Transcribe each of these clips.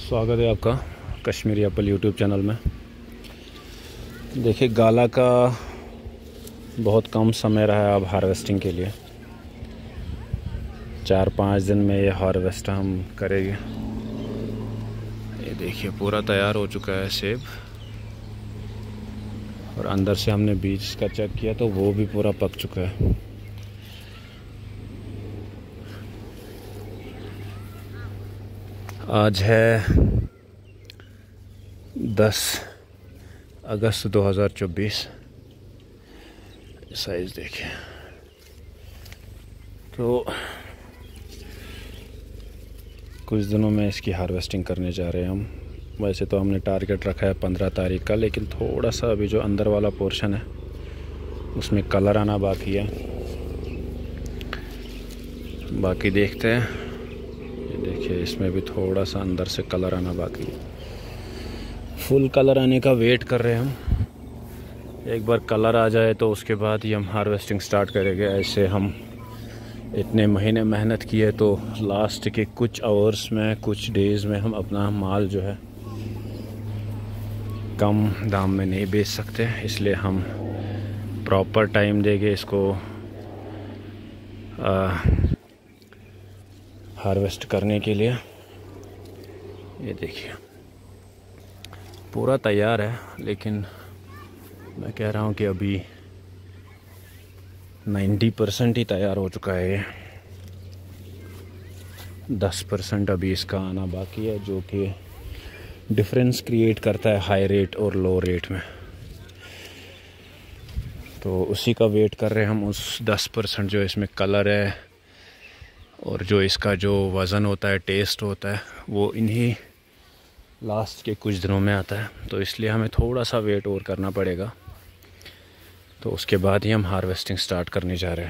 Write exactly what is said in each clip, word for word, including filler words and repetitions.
स्वागत है आपका कश्मीरी एप्पल यूट्यूब चैनल में। देखिए, गाला का बहुत कम समय रहा है अब हार्वेस्टिंग के लिए। चार पाँच दिन में ये हार्वेस्ट हम करेंगे। ये देखिए पूरा तैयार हो चुका है सेब, और अंदर से हमने बीज का चेक किया तो वो भी पूरा पक चुका है। आज है दस अगस्त दो हज़ार चौबीस। साइज़ देखिए। तो कुछ दिनों में इसकी हार्वेस्टिंग करने जा रहे हैं हम। वैसे तो हमने टारगेट रखा है पंद्रह तारीख का, लेकिन थोड़ा सा अभी जो अंदर वाला पोर्शन है उसमें कलर आना बाकी है। बाकी देखते हैं। ये देखिए, इसमें भी थोड़ा सा अंदर से कलर आना बाकी है। फुल कलर आने का वेट कर रहे हैं हम। एक बार कलर आ जाए तो उसके बाद ही हम हार्वेस्टिंग स्टार्ट करेंगे। ऐसे हम इतने महीने मेहनत किए तो लास्ट के कुछ आवर्स में, कुछ डेज़ में हम अपना माल जो है कम दाम में नहीं बेच सकते। इसलिए हम प्रॉपर टाइम देंगे इसको हार्वेस्ट करने के लिए। ये देखिए पूरा तैयार है, लेकिन मैं कह रहा हूँ कि अभी नब्बे परसेंट ही तैयार हो चुका है। ये दस परसेंट अभी इसका आना बाकी है, जो कि डिफरेंस क्रिएट करता है हाई रेट और लो रेट में। तो उसी का वेट कर रहे हैं हम। उस दस परसेंट जो इसमें कलर है और जो इसका जो वज़न होता है, टेस्ट होता है, वो इन्हीं लास्ट के कुछ दिनों में आता है। तो इसलिए हमें थोड़ा सा वेट और करना पड़ेगा। तो उसके बाद ही हम हार्वेस्टिंग स्टार्ट करने जा रहे हैं।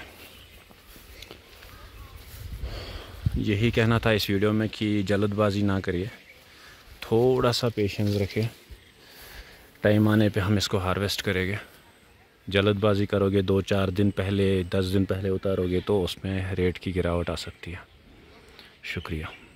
यही कहना था इस वीडियो में कि जल्दबाजी ना करिए, थोड़ा सा पेशेंस रखिए। टाइम आने पे हम इसको हार्वेस्ट करेंगे। जल्दबाजी करोगे, दो चार दिन पहले, दस दिन पहले उतारोगे, तो उसमें रेट की गिरावट आ सकती है। शुक्रिया।